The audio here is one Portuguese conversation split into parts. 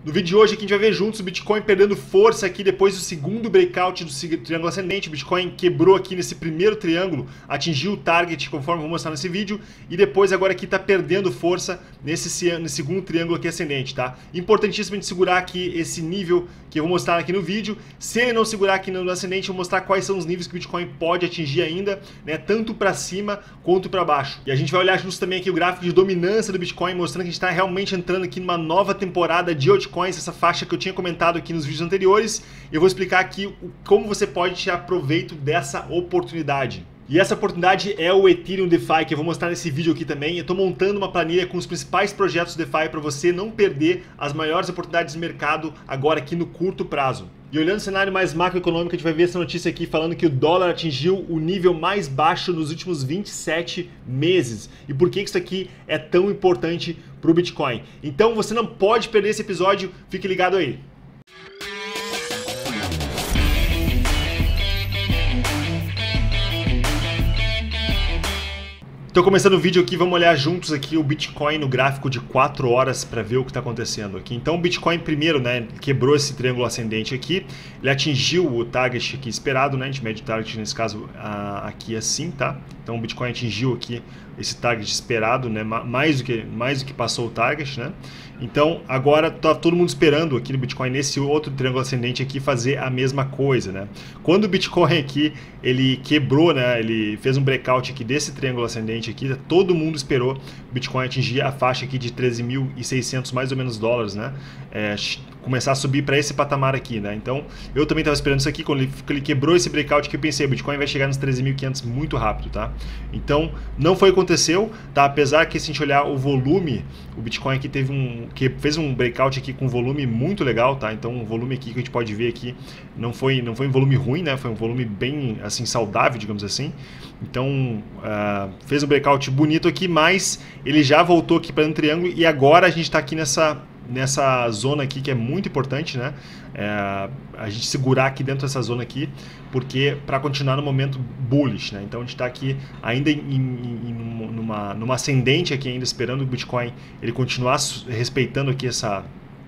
No vídeo de hoje aqui a gente vai ver juntos o Bitcoin perdendo força aqui depois do segundo breakout do triângulo ascendente. O Bitcoin quebrou aqui nesse primeiro triângulo, atingiu o target conforme eu vou mostrar nesse vídeo e depois agora aqui está perdendo força nesse segundo triângulo aqui ascendente, tá? Importantíssimo a gente segurar aqui esse nível que eu vou mostrar aqui no vídeo. Se ele não segurar aqui no ascendente, eu vou mostrar quais são os níveis que o Bitcoin pode atingir ainda, né? Tanto para cima quanto para baixo. E a gente vai olhar juntos também aqui o gráfico de dominância do Bitcoin, mostrando que a gente está realmente entrando aqui numa nova temporada de altcoins, essa faixa que eu tinha comentado aqui nos vídeos anteriores. Eu vou explicar aqui como você pode tirar proveito dessa oportunidade. E essa oportunidade é o Ethereum DeFi, que eu vou mostrar nesse vídeo aqui também. Eu estou montando uma planilha com os principais projetos DeFi para você não perder as maiores oportunidades de mercado agora aqui no curto prazo. E olhando o cenário mais macroeconômico, a gente vai ver essa notícia aqui falando que o dólar atingiu o nível mais baixo nos últimos 27 meses. E por que isso aqui é tão importante para o Bitcoin? Então você não pode perder esse episódio, fique ligado aí. Então, começando o vídeo aqui, vamos olhar juntos aqui o Bitcoin no gráfico de 4 horas para ver o que está acontecendo aqui. Então, o Bitcoin primeiro, né, quebrou esse triângulo ascendente aqui, ele atingiu o target aqui esperado, né, a gente mede o target nesse caso aqui assim, tá? Então, o Bitcoin atingiu aqui esse target esperado, né, mais do que passou o target, né? Então, agora tá todo mundo esperando aqui no Bitcoin, nesse outro triângulo ascendente aqui, fazer a mesma coisa, né? Quando o Bitcoin aqui, ele quebrou, né? Ele fez um breakout aqui desse triângulo ascendente aqui, todo mundo esperou o Bitcoin atingir a faixa aqui de 13.600 mais ou menos dólares, né? Começar a subir para esse patamar aqui, né? Então, eu também estava esperando isso aqui, quando ele quebrou esse breakout que eu pensei, o Bitcoin vai chegar nos 13.500 muito rápido, tá? Então, não foi o que aconteceu, tá? Apesar que se a gente olhar o volume, o Bitcoin aqui fez um breakout aqui com volume muito legal, tá? Então, o volume aqui que a gente pode ver aqui não foi um volume ruim, né? Foi um volume bem, assim, saudável, digamos assim. Então, fez um breakout bonito aqui, mas ele já voltou aqui para um triângulo e agora a gente está aqui nessa zona aqui que é muito importante, né? A gente segurar aqui dentro dessa zona aqui, porque para continuar no momento bullish, né? Então a gente está aqui ainda numa ascendente aqui ainda esperando o Bitcoin ele continuar respeitando aqui essa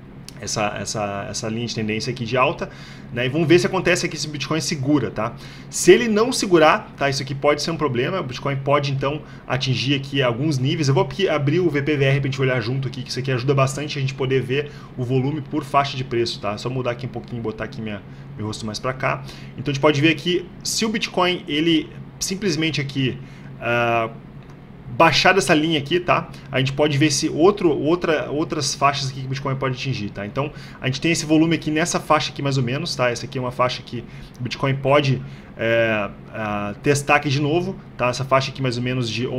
linha de tendência aqui de alta, né? E vamos ver se acontece aqui se o Bitcoin segura, tá? Se ele não segurar, tá? Isso aqui pode ser um problema, o Bitcoin pode então atingir aqui alguns níveis. Eu vou abrir o VPVR para a gente olhar junto aqui, que isso aqui ajuda bastante a gente poder ver o volume por faixa de preço, tá? Só mudar aqui um pouquinho e botar aqui meu rosto mais para cá. Então a gente pode ver aqui, se o Bitcoin ele simplesmente aqui baixar dessa linha aqui, tá? A gente pode ver se outras faixas aqui que o Bitcoin pode atingir, tá? Então, a gente tem esse volume aqui nessa faixa aqui mais ou menos, tá? Essa aqui é uma faixa que o Bitcoin pode testar aqui de novo, tá? Essa faixa aqui mais ou menos de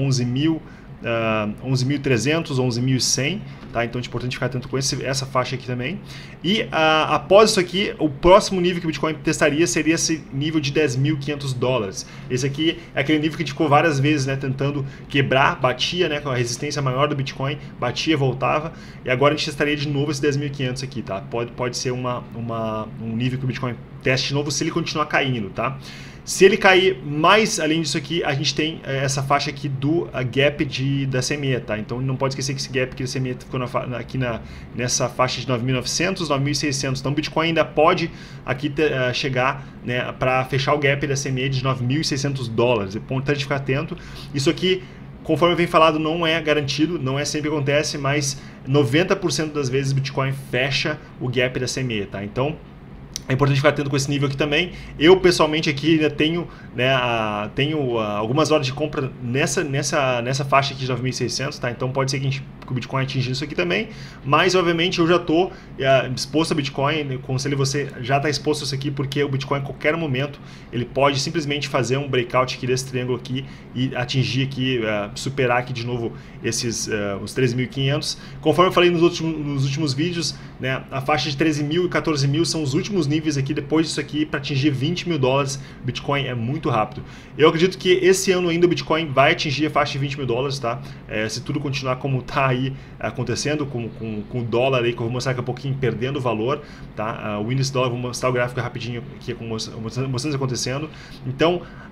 11.300, 11.100, tá? Então é importante ficar atento com essa faixa aqui também. E após isso aqui, o próximo nível que o Bitcoin testaria seria esse nível de 10.500 dólares. Esse aqui é aquele nível que a gente ficou várias vezes, né, tentando quebrar, batia, né, com a resistência maior do Bitcoin, batia, voltava, e agora a gente testaria de novo esse 10.500 aqui, tá? Pode ser um nível que o Bitcoin teste de novo se ele continuar caindo, tá? Se ele cair mais além disso aqui, a gente tem essa faixa aqui do gap da CME, tá? Então não pode esquecer que esse gap aqui da CME ficou aqui nessa faixa de 9.900, 9.600. Então o Bitcoin ainda pode aqui chegar, né, para fechar o gap da CME de 9.600 dólares. É importante ficar atento. Isso aqui, conforme eu venho falado, não é garantido, não é sempre que acontece, mas 90% das vezes o Bitcoin fecha o gap da CME, tá? Então é importante ficar atento com esse nível aqui também. Eu, pessoalmente, aqui ainda tenho, né, algumas horas de compra nessa faixa aqui de 9.600, tá? Então pode ser que o Bitcoin atinja isso aqui também, mas obviamente eu já estou exposto a Bitcoin, aconselho você já está exposto a isso aqui, porque o Bitcoin, em qualquer momento, ele pode simplesmente fazer um breakout aqui desse triângulo aqui e atingir aqui, superar aqui de novo os 13.500. Conforme eu falei nos últimos vídeos, né, a faixa de 13.000 e 14.000 são os últimos níveis aqui, depois disso aqui, para atingir 20 mil dólares, o Bitcoin é muito rápido. Eu acredito que esse ano ainda o Bitcoin vai atingir a faixa de 20 mil dólares, tá? Se tudo continuar como está aí acontecendo, com o dólar aí, que eu vou mostrar daqui a pouquinho, perdendo valor, tá? O índice dólar, vou mostrar o gráfico rapidinho aqui, mostrando isso acontecendo. Então,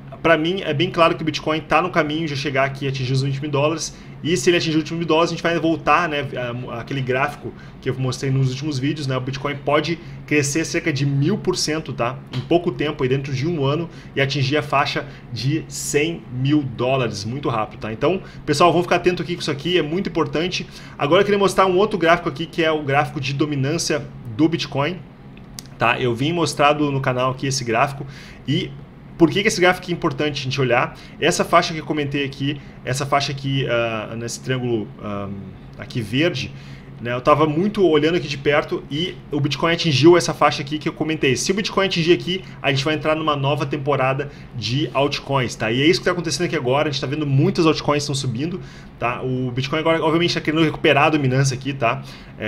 para mim é bem claro que o Bitcoin está no caminho de chegar aqui e atingir os 20 mil dólares, e se ele atingir os 20 mil dólares, a gente vai voltar, né, aquele gráfico que eu mostrei nos últimos vídeos, né, o Bitcoin pode crescer cerca de 1000%, tá, em pouco tempo, aí dentro de um ano, e atingir a faixa de 100 mil dólares, muito rápido, tá? Então, pessoal, vamos ficar atento aqui com isso aqui, é muito importante. Agora eu queria mostrar um outro gráfico aqui, que é o gráfico de dominância do Bitcoin, tá? Eu vim mostrado no canal aqui esse gráfico, e por que esse gráfico é importante a gente olhar? Essa faixa que eu comentei aqui, essa faixa aqui, nesse triângulo aqui verde, né, eu estava muito olhando aqui de perto e o Bitcoin atingiu essa faixa aqui que eu comentei. Se o Bitcoin atingir aqui, a gente vai entrar numa nova temporada de altcoins, tá? E é isso que está acontecendo aqui agora, a gente está vendo muitas altcoins estão subindo, tá? O Bitcoin agora, obviamente, está querendo recuperar a dominância aqui, tá?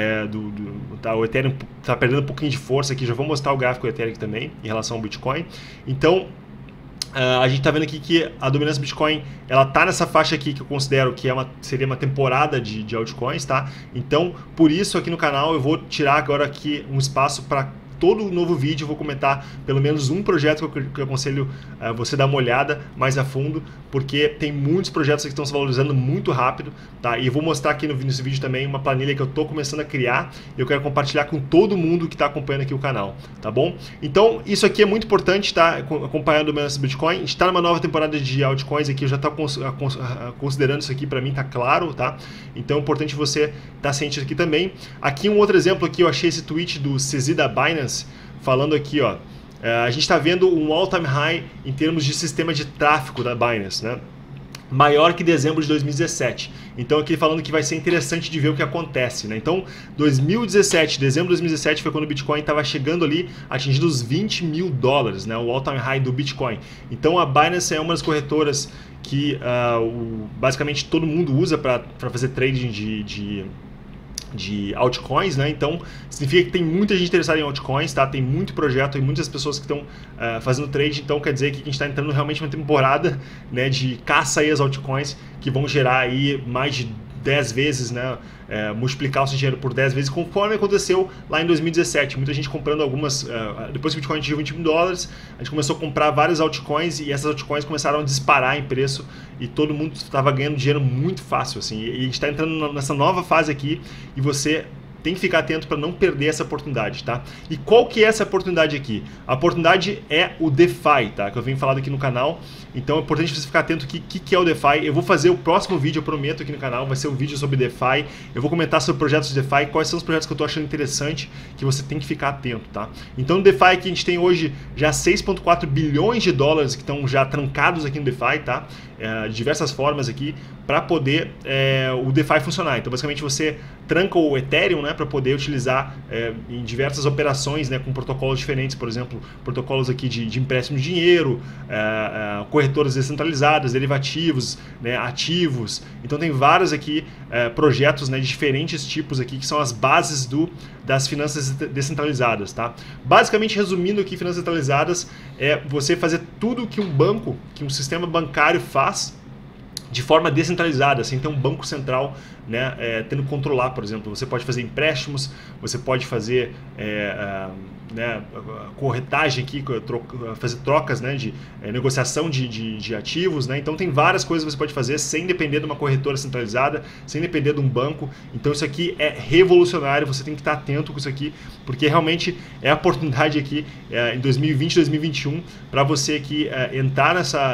Tá, o Ethereum está perdendo um pouquinho de força aqui, já vou mostrar o gráfico do Ethereum aqui também, em relação ao Bitcoin. Então, a gente está vendo aqui que a dominância do Bitcoin, ela tá nessa faixa aqui que eu considero que seria uma temporada de altcoins, tá? Então, por isso aqui no canal eu vou tirar agora aqui um espaço para todo novo vídeo, eu vou comentar pelo menos um projeto que eu aconselho você dar uma olhada mais a fundo, porque tem muitos projetos que estão se valorizando muito rápido, tá? E eu vou mostrar aqui nesse vídeo também uma planilha que eu estou começando a criar e eu quero compartilhar com todo mundo que está acompanhando aqui o canal, tá bom? Então, isso aqui é muito importante, tá? Acompanhando o dominância do Bitcoin. A gente está numa nova temporada de altcoins aqui, eu já estou considerando isso aqui, para mim tá claro, tá? Então é importante você estar ciente aqui também. Aqui um outro exemplo aqui, eu achei esse tweet do CZ da Binance, falando aqui, ó, a gente está vendo um all-time high em termos de sistema de tráfego da Binance, né? Maior que dezembro de 2017. Então aqui falando que vai ser interessante de ver o que acontece, né? Então 2017, dezembro de 2017 foi quando o Bitcoin estava chegando ali, atingindo os 20 mil dólares, né? O all-time high do Bitcoin. Então a Binance é uma das corretoras que basicamente todo mundo usa para fazer trading de altcoins, né? Então significa que tem muita gente interessada em altcoins, tá? Tem muito projeto e muitas pessoas que estão fazendo trade, então quer dizer que a gente está entrando realmente numa temporada, né, de caça aí às altcoins que vão gerar aí mais de 10 vezes, né, multiplicar o seu dinheiro por 10 vezes, conforme aconteceu lá em 2017. Muita gente comprando algumas, depois que o Bitcoin atingiu 20 mil dólares, a gente começou a comprar várias altcoins e essas altcoins começaram a disparar em preço e todo mundo estava ganhando dinheiro muito fácil, assim. E a gente está entrando nessa nova fase aqui e você tem que ficar atento para não perder essa oportunidade, tá? E qual que é essa oportunidade aqui? A oportunidade é o DeFi, tá? Que eu venho falando aqui no canal. Então é importante você ficar atento aqui que é o DeFi. Eu vou fazer o próximo vídeo, eu prometo, aqui no canal, vai ser um vídeo sobre DeFi. Eu vou comentar sobre projetos de DeFi, quais são os projetos que eu estou achando interessante, que você tem que ficar atento, tá? Então no DeFi aqui a gente tem hoje já 6,4 bilhões de dólares que estão já trancados aqui no DeFi, tá? De diversas formas aqui, para poder o DeFi funcionar. Então basicamente você tranca o Ethereum, né, para poder utilizar em diversas operações, né, com protocolos diferentes, por exemplo, protocolos aqui de empréstimo de dinheiro, corretoras descentralizadas, derivativos, né, ativos. Então tem vários aqui projetos, né, de diferentes tipos aqui que são as bases das finanças descentralizadas, tá? Basicamente, resumindo aqui, finanças descentralizadas é você fazer tudo que um banco, que um sistema bancário faz de forma descentralizada, sem ter um banco central, né, tendo que controlar, por exemplo. Você pode fazer empréstimos, você pode fazer né, corretagem aqui, fazer trocas, né, de negociação de ativos, né? Então tem várias coisas que você pode fazer sem depender de uma corretora centralizada, sem depender de um banco. Então isso aqui é revolucionário, você tem que estar atento com isso aqui, porque realmente é a oportunidade aqui em 2020, 2021 para você aqui entrar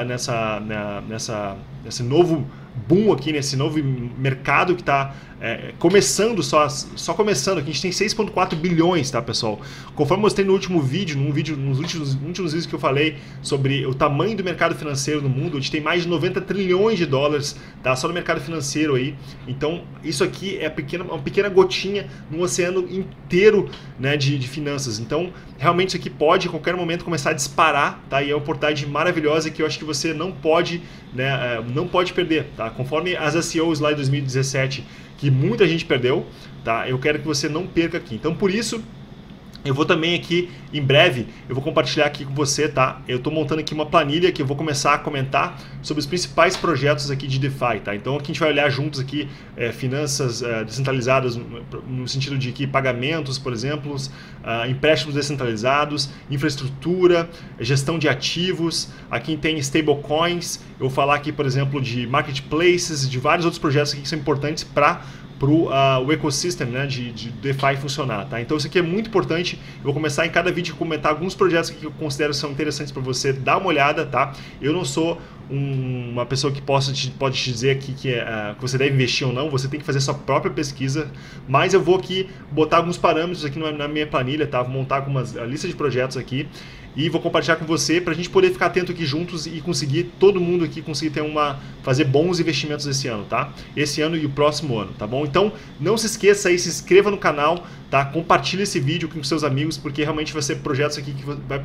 nesse novo boom aqui, nesse novo mercado que está começando, só começando. Aqui a gente tem 6,4 bilhões, tá, pessoal? Conforme eu mostrei no último vídeo, nos últimos vídeos que eu falei sobre o tamanho do mercado financeiro no mundo, a gente tem mais de 90 trilhões de dólares, tá, só no mercado financeiro aí. Então, isso aqui é uma pequena gotinha num oceano inteiro, né, de finanças. Então, realmente isso aqui pode, a qualquer momento, começar a disparar, tá? E é uma oportunidade maravilhosa que eu acho que você não pode, né, não pode perder, tá? Conforme as ICOs lá em 2017, que muita gente perdeu, tá? Eu quero que você não perca aqui. Então, por isso, Eu vou também aqui, em breve, eu vou compartilhar aqui com você, tá? Eu estou montando aqui uma planilha que eu vou começar a comentar sobre os principais projetos aqui de DeFi, tá? Então aqui a gente vai olhar juntos aqui finanças descentralizadas no sentido de que pagamentos, por exemplo, empréstimos descentralizados, infraestrutura, gestão de ativos, aqui tem stablecoins, eu vou falar aqui, por exemplo, de marketplaces, de vários outros projetos aqui que são importantes para o ecossistema, né, de DeFi funcionar, tá? Então isso aqui é muito importante. Eu vou começar em cada vídeo a comentar alguns projetos que eu considero são interessantes para você dar uma olhada, tá? Eu não sou uma pessoa que pode te dizer aqui que você deve investir ou não, você tem que fazer sua própria pesquisa, mas eu vou aqui botar alguns parâmetros aqui na minha planilha, tá? Vou montar algumas lista de projetos aqui e vou compartilhar com você para a gente poder ficar atento aqui juntos e conseguir, todo mundo aqui conseguir fazer bons investimentos esse ano, tá? Esse ano e o próximo ano, tá bom? Então não se esqueça aí, se inscreva no canal, tá? Compartilhe esse vídeo com seus amigos, porque realmente vai ser projetos aqui que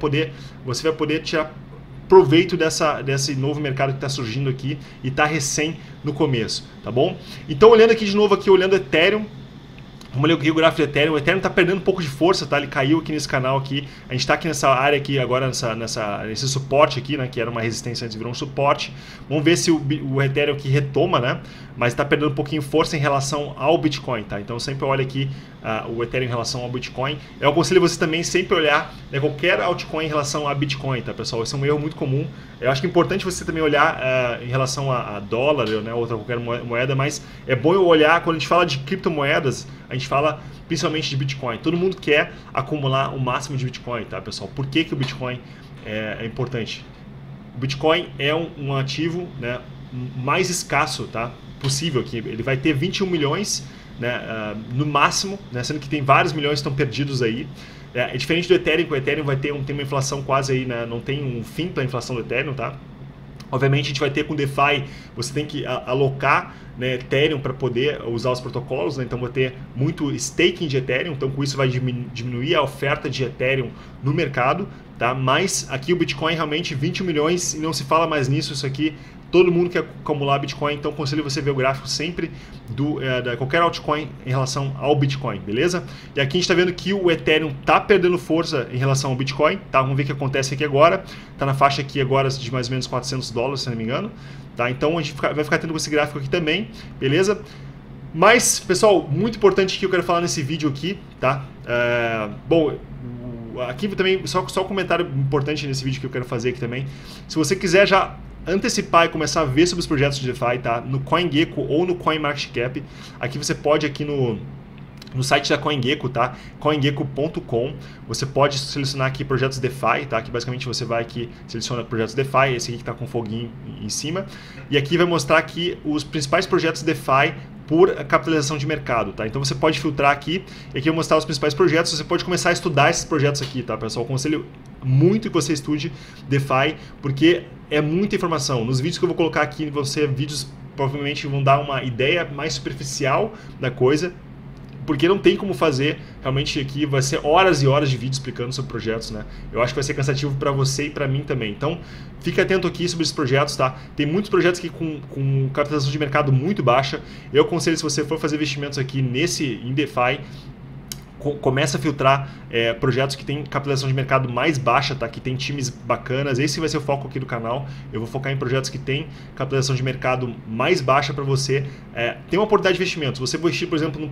você vai poder tirar proveito desse novo mercado que está surgindo aqui e está recém no começo, tá bom? Então olhando aqui de novo, olhando Ethereum, vamos ler aqui o gráfico do Ethereum. O Ethereum está perdendo um pouco de força, tá? Ele caiu aqui nesse canal aqui. A gente está aqui nessa área aqui agora, nesse suporte aqui, né? Que era uma resistência antes virou um suporte. Vamos ver se o Ethereum aqui retoma, né? Mas está perdendo um pouquinho de força em relação ao Bitcoin, tá? Então sempre olha aqui o Ethereum em relação ao Bitcoin. Eu aconselho você também sempre olhar, né, qualquer altcoin em relação a Bitcoin, tá, pessoal? Esse é um erro muito comum. Eu acho que é importante você também olhar em relação a dólar, né, outra qualquer moeda, mas é bom eu olhar, quando a gente fala de criptomoedas, a gente fala principalmente de Bitcoin. Todo mundo quer acumular o máximo de Bitcoin, tá, pessoal? Por que o Bitcoin é importante? O Bitcoin é um ativo, né, mais escasso, tá, possível aqui. Ele vai ter 21 milhões, né, no máximo, né, sendo que tem vários milhões que estão perdidos aí. É diferente do Ethereum, que o Ethereum vai ter uma inflação quase aí, né, não tem um fim para a inflação do Ethereum, tá? Obviamente a gente vai ter com DeFi, você tem que alocar, né, Ethereum para poder usar os protocolos, né? Então vai ter muito staking de Ethereum, então com isso vai diminuir a oferta de Ethereum no mercado, tá? Mas aqui o Bitcoin realmente 21 milhões e não se fala mais nisso, isso aqui todo mundo quer acumular Bitcoin, então aconselho você ver o gráfico sempre de qualquer altcoin em relação ao Bitcoin, beleza? E aqui a gente está vendo que o Ethereum está perdendo força em relação ao Bitcoin, tá? Vamos ver o que acontece aqui agora. Está na faixa aqui agora de mais ou menos $400, se não me engano, tá? Então a gente vai ficar tendo esse gráfico aqui também, beleza? Mas, pessoal, muito importante que eu quero falar nesse vídeo aqui, tá? Bom, aqui também, só um comentário importante nesse vídeo que eu quero fazer aqui também. Se você quiser já antecipar e começar a ver sobre os projetos de DeFi, tá? No CoinGecko ou no CoinMarketCap, aqui você pode, aqui no site da CoinGecko, tá? CoinGecko.com, você pode selecionar aqui projetos DeFi, tá? Que basicamente você vai aqui, seleciona projetos DeFi, esse aqui que está com foguinho em cima, e aqui vai mostrar aqui os principais projetos DeFi por capitalização de mercado, tá? Então você pode filtrar aqui, e aqui eu vou mostrar os principais projetos, você pode começar a estudar esses projetos aqui, tá, pessoal? Eu aconselho muito que você estude DeFi, porque é muita informação. Nos vídeos que eu vou colocar aqui, vão ser vídeos provavelmente vão dar uma ideia mais superficial da coisa, porque não tem como fazer, realmente aqui vai ser horas e horas de vídeo explicando sobre projetos, né? Eu acho que vai ser cansativo para você e para mim também. Então, fique atento aqui sobre esses projetos, tá? Tem muitos projetos aqui com capitalização de mercado muito baixa. Eu aconselho, se você for fazer investimentos aqui em DeFi, começa a filtrar projetos que tem capitalização de mercado mais baixa, tá? Que tem times bacanas. Esse vai ser o foco aqui do canal. Eu vou focar em projetos que tem capitalização de mercado mais baixa para você ter uma oportunidade de investimento. Se você investir, por exemplo,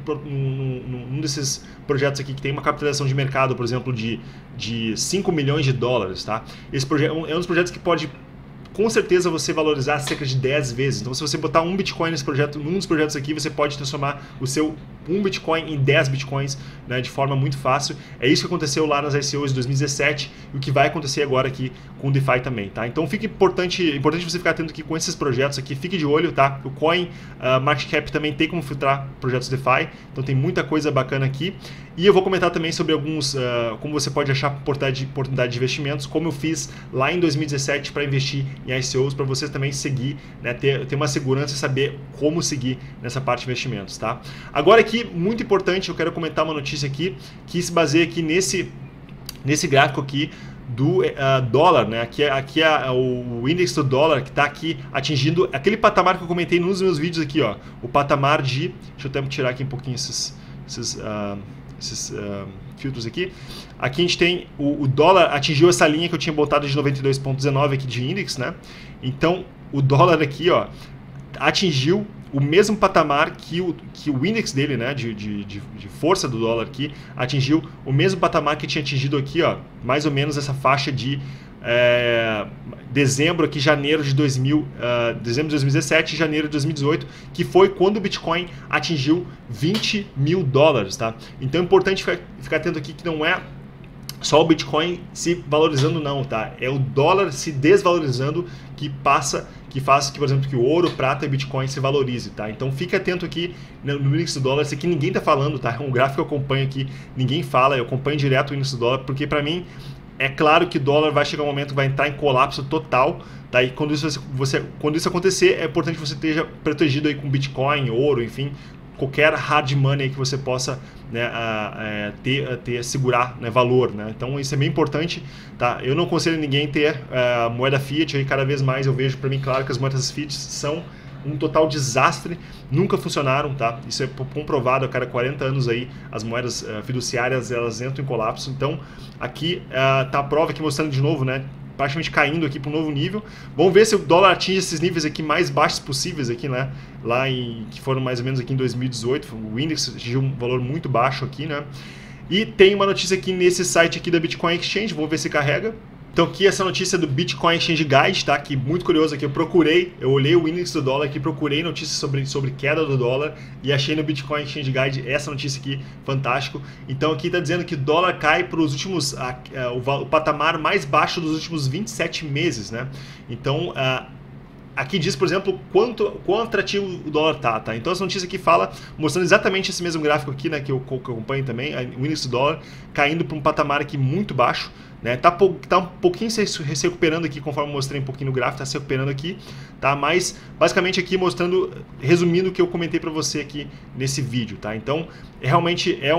num desses projetos aqui que tem uma capitalização de mercado, por exemplo, de $5 milhões, tá? Esse projeto é um dos projetos que pode, com certeza, você valorizar cerca de 10 vezes. Então, se você botar um Bitcoin nesse projeto, num dos projetos aqui, você pode transformar o seu 1 Bitcoin em 10 Bitcoins, né, de forma muito fácil. É isso que aconteceu lá nas ICOs de 2017 e o que vai acontecer agora aqui com o DeFi também, tá? Então, fica importante você ficar atento aqui com esses projetos aqui. Fique de olho, tá? O CoinMarketCap também tem como filtrar projetos DeFi, então tem muita coisa bacana aqui. E eu vou comentar também sobre alguns, como você pode achar oportunidade de investimentos, como eu fiz lá em 2017 para investir em ICOs, para você também seguir, né, ter uma segurança e saber como seguir nessa parte de investimentos, tá? Agora aqui, muito importante, eu quero comentar uma notícia aqui, que se baseia aqui nesse gráfico aqui do dólar, né? Aqui é o índice do dólar que está aqui atingindo aquele patamar que eu comentei nos meus vídeos aqui, ó, o patamar de, deixa eu até tirar aqui um pouquinho filtros aqui. Aqui a gente tem o dólar atingiu essa linha que eu tinha botado de 92,19 aqui de índice, né? Então o dólar aqui, ó, atingiu o mesmo patamar que o índice dele, né, de força do dólar aqui, atingiu o mesmo patamar que tinha atingido aqui, ó, mais ou menos essa faixa de dezembro aqui, janeiro de 2017 e janeiro de 2018, que foi quando o Bitcoin atingiu 20 mil dólares, tá? Então é importante ficar atento aqui que não é só o Bitcoin se valorizando não, tá? É o dólar se desvalorizando que faz que, por exemplo, que o ouro, prata e Bitcoin se valorize, tá? Então fique atento aqui no índice do dólar, isso aqui ninguém tá falando, tá? É um gráfico que eu acompanho aqui, ninguém fala, eu acompanho direto o índice do dólar, porque para mim é claro que o dólar vai chegar um momento que vai entrar em colapso total, tá? E quando isso acontecer, é importante que você esteja protegido aí com Bitcoin, ouro, enfim, qualquer hard money que você possa, né, segurar, né, valor, né? Então isso é bem importante, tá? Eu não aconselho ninguém ter moeda fiat, aí cada vez mais eu vejo, para mim, claro que as moedas fiat são um total desastre, nunca funcionaram, tá? Isso é comprovado a cada 40 anos aí, as moedas fiduciárias, elas entram em colapso. Então aqui tá a prova aqui mostrando de novo, né, praticamente caindo aqui para um novo nível. Vamos ver se o dólar atinge esses níveis aqui mais baixos possíveis aqui, né? Que foram mais ou menos aqui em 2018, o índice atingiu um valor muito baixo aqui, né? E tem uma notícia aqui nesse site aqui da Bitcoin Exchange, vamos ver se carrega. Então aqui essa notícia do Bitcoin Exchange Guide, tá? Que muito curioso aqui, eu olhei o índice do dólar aqui, procurei notícias sobre queda do dólar e achei no Bitcoin Exchange Guide essa notícia aqui, fantástico. Então aqui está dizendo que o dólar cai para os últimos, o patamar mais baixo dos últimos 27 meses, né? Então aqui diz, por exemplo, quão atrativo o dólar tá? Então essa notícia aqui fala, mostrando exatamente esse mesmo gráfico aqui, né, que eu acompanho também, o índice do dólar caindo para um patamar aqui muito baixo, né? Tá um pouquinho se recuperando aqui, conforme eu mostrei um pouquinho no gráfico, tá se recuperando aqui, tá? Mas basicamente aqui mostrando, resumindo o que eu comentei para você aqui nesse vídeo, tá? Então realmente é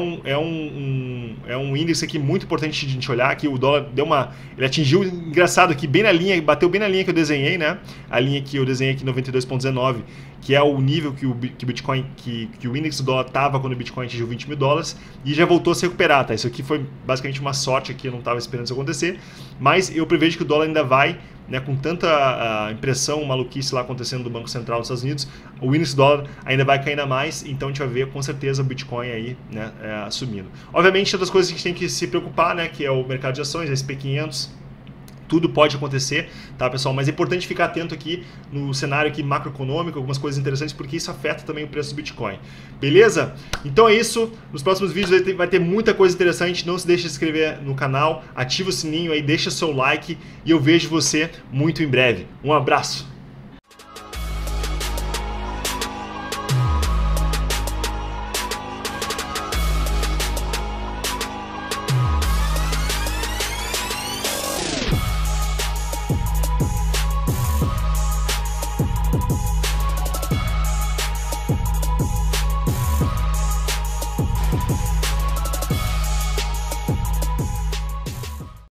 um índice aqui muito importante de a gente olhar, que o dólar ele atingiu, engraçado aqui, bem na linha, bateu bem na linha que eu desenhei, né? A linha que eu desenhei aqui, 92,19, que é o nível que o Bitcoin, que o índice do dólar estava quando o Bitcoin atingiu 20 mil dólares, e já voltou a se recuperar, tá? Isso aqui foi basicamente uma sorte aqui, eu não estava esperando isso acontecer, mas eu prevejo que o dólar ainda vai, né, com tanta impressão, maluquice lá acontecendo do Banco Central dos Estados Unidos, o índice do dólar ainda vai cair ainda mais, então a gente vai ver com certeza o Bitcoin aí, né, assumindo. Obviamente, outras coisas que a gente tem que se preocupar, né, que é o mercado de ações, SP500, tudo pode acontecer, tá, pessoal? Mas é importante ficar atento aqui no cenário aqui macroeconômico, algumas coisas interessantes, porque isso afeta também o preço do Bitcoin. Beleza? Então é isso. Nos próximos vídeos vai ter muita coisa interessante. Não se deixe de se inscrever no canal, ativa o sininho aí, deixa seu like e eu vejo você muito em breve. Um abraço!